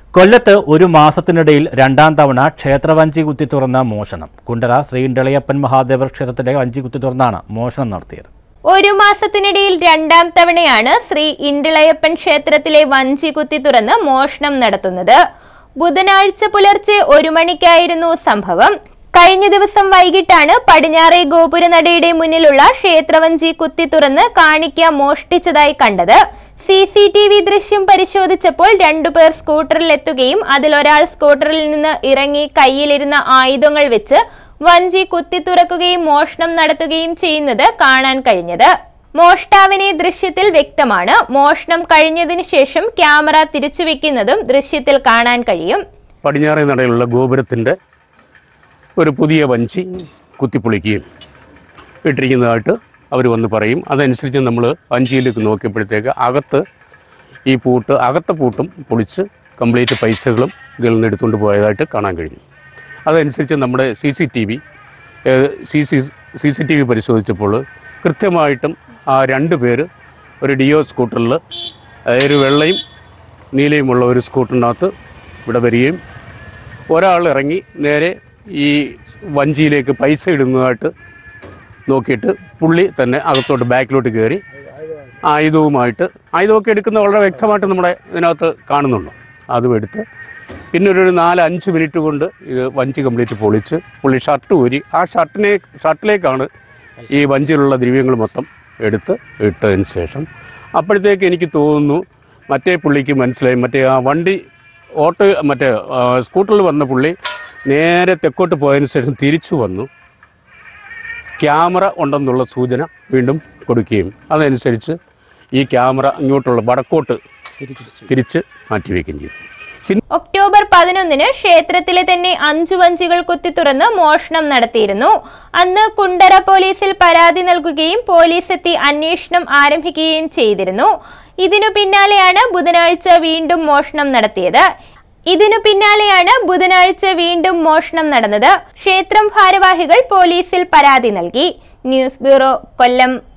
കൊല്ലത്ത് ഒരു മാസത്തിനിടയിൽ രണ്ടാം തവണ ക്ഷേത്രവഞ്ചി കുത്തി തുറന്ന മോഷണം. കുണ്ടറ ശ്രീ ഇണ്ടളയപ്പൻ മഹാദേവർ ക്ഷേത്രത്തിലെ വഞ്ചി കുത്തി തുറന്നാണ് മോഷണം നടത്തിയത്. ഒരു മാസത്തിനിടയിൽ രണ്ടാം തവണയാണ് ശ്രീ ഇണ്ടളയപ്പൻ ക്ഷേത്രത്തിലെ വഞ്ചി കുത്തി തുറന്ന് മോഷണം നടത്തുന്നത്. ബുധനാഴ്ച പുലർച്ചെ 1 മണിക്കായിരുന്നു സംഭവം. കഴിഞ്ഞ ദിവസം വൈകിട്ടാണ് പടിഞ്ഞാറേ ഗോപുരനടയുടെ മുന്നിലുള്ള ക്ഷേത്രവഞ്ചി കുത്തി തുറന്ന് കാണിക്ക മോഷ്ടിച്ചതായി കണ്ടത്. CCTV ദൃശ്യം പരിശോധിച്ചപ്പോൾ 2 പേർ സ്കൂട്ടറിലെത്തുകയും അതിലൊരാൾ സ്കൂട്ടറിൽ നിന്ന് ഇറങ്ങി കയ്യിലിരുന്ന ആയുധങ്ങൾ വെച്ച് വഞ്ചി കുത്തി തുറക്കുകയും മോഷണം നടത്തുകയും ചെയ്യുന്നത് കാണാൻ കഴിഞ്ഞത്. മോഷ്ടാവിനെ ദൃശ്യത്തിൽ വ്യക്തമാണ്. മോഷണം കഴിഞ്ഞതിനു ശേഷം ക്യാമറ തിരിച്ചുവെക്കുന്നതും ദൃശ്യത്തിൽ കാണാൻ കഴിയും. പടിഞ്ഞാറേ നടയിലുള്ള ഗോപുരത്തിൻ്റെ ഒരു പുതിയ വഞ്ചി കുത്തിപ്പൊളിക്കുകയും ഇട്ടിരിക്കുന്നതായിട്ട് അവർ വന്ന് പറയും. അതനുസരിച്ച് നമ്മൾ വഞ്ചിയിലേക്ക് നോക്കിയപ്പോഴത്തേക്ക് അകത്തെ പൂട്ടും പൊളിച്ച് കംപ്ലീറ്റ് പൈസകളും ഇതിൽ നിന്ന് എടുത്തുകൊണ്ട് പോയതായിട്ട് കാണാൻ കഴിഞ്ഞു. അതനുസരിച്ച് നമ്മുടെ CCTV പരിശോധിച്ചപ്പോൾ കൃത്യമായിട്ടും ആ 2 പേര് ഒരു ഡിയോ സ്കൂട്ടറിൽ, ഒരു വെള്ളയും നീലയുമുള്ള ഒരു സ്കൂട്ടറിനകത്ത് ഇവിടെ വരികയും ഒരാൾ ഇറങ്ങി നേരെ ഈ വഞ്ചിയിലേക്ക് പൈസ ഇടുന്നതായിട്ട് നോക്കിയിട്ട് പുള്ളി തന്നെ അകത്തോട്ട് ബാക്കിലോട്ട് കയറി ആയുധമൊക്കെ എടുക്കുന്നത് വളരെ വ്യക്തമായിട്ട് നമ്മുടെ ഇതിനകത്ത് കാണുന്നുണ്ട്. അതും എടുത്ത് പിന്നെ ഒരു 4-5 മിനിറ്റ് കൊണ്ട് ഇത് വഞ്ചി കംപ്ലീറ്റ് പൊളിച്ച് പുള്ളി ഷർട്ട് ഊരി ആ ഷർട്ടിലേക്കാണ് ഈ വഞ്ചിയിലുള്ള ദ്രവ്യങ്ങൾ മൊത്തം എടുത്ത് ഇട്ടതിന് ശേഷം അപ്പോഴത്തേക്ക് എനിക്ക് തോന്നുന്നു മറ്റേ പുള്ളിക്ക് മനസ്സിലായി. സ്കൂട്ടറിൽ വന്ന പുള്ളി നേരെ തെക്കോട്ട് പോയതിന് ശേഷം തിരിച്ചു വന്നു ക്യാമറ ഉണ്ടെന്നുള്ള സൂചന വീണ്ടും കൊടുക്കുകയും അതനുസരിച്ച് ഈ ക്യാമറ ഇങ്ങോട്ടുള്ള വടക്കോട്ട് തിരിച്ച് മാറ്റിവെക്കുകയും ചെയ്തു. ഒക്ടോബർ 11-ന് ക്ഷേത്രത്തിലെ തന്നെ 5 വഞ്ചികൾ കുത്തി തുറന്ന് മോഷണം നടത്തിയിരുന്നു. അന്ന് കുണ്ടറ പോലീസിൽ പരാതി നൽകുകയും പോലീസ് എത്തി അന്വേഷണം ആരംഭിക്കുകയും ചെയ്തിരുന്നു. ഇതിനു പിന്നാലെയാണ് ബുധനാഴ്ച വീണ്ടും മോഷണം നടന്നത്. ക്ഷേത്രം ഭാരവാഹികൾ പോലീസിൽ പരാതി നൽകി. ന്യൂസ് ബ്യൂറോ, കൊല്ലം.